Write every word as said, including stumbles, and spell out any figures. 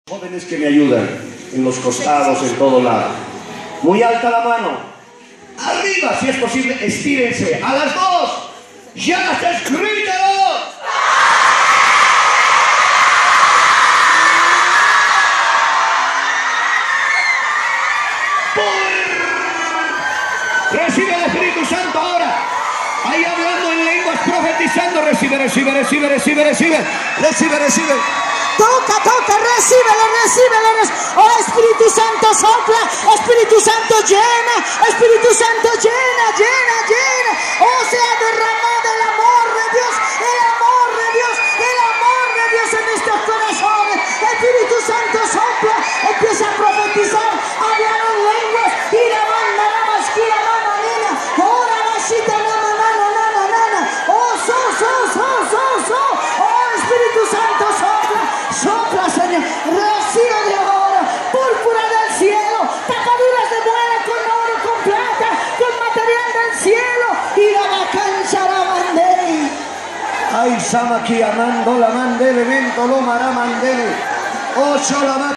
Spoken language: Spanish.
Jóvenes que me ayudan en los costados, en todo lado. Muy alta la mano. Arriba, si es posible, estírense. A las dos. ¡Ya está escrito! Recibe el Espíritu Santo ahora. Ahí hablando en lenguas, profetizando. Recibe, recibe, recibe, recibe, recibe. Recibe, recibe. Toca, toca, recíbele, recíbele, recíbele. Oh Espíritu Santo, sopla. Espíritu Santo, llena. Espíritu Santo, llena, llena, llena. Oh, sea derramado el amor de Dios, el amor de Dios, el amor de Dios en estos corazones. Espíritu Santo, sopla. Empieza a profetizar, a hablar en lenguas. Y la manda, la masquilla, la manina. Oh, la masita, la manana, la manana. Oh, so, so, so, so, so. Oh, Espíritu Santo, sopla. Sopla, Señor, recibe de ahora púrpura del cielo, tapaduras de buena con oro, con plata, con material del cielo, y la vacancia la mandé. Ay, Sama, que amando la mandé, evento lo mará mandé. Oh, la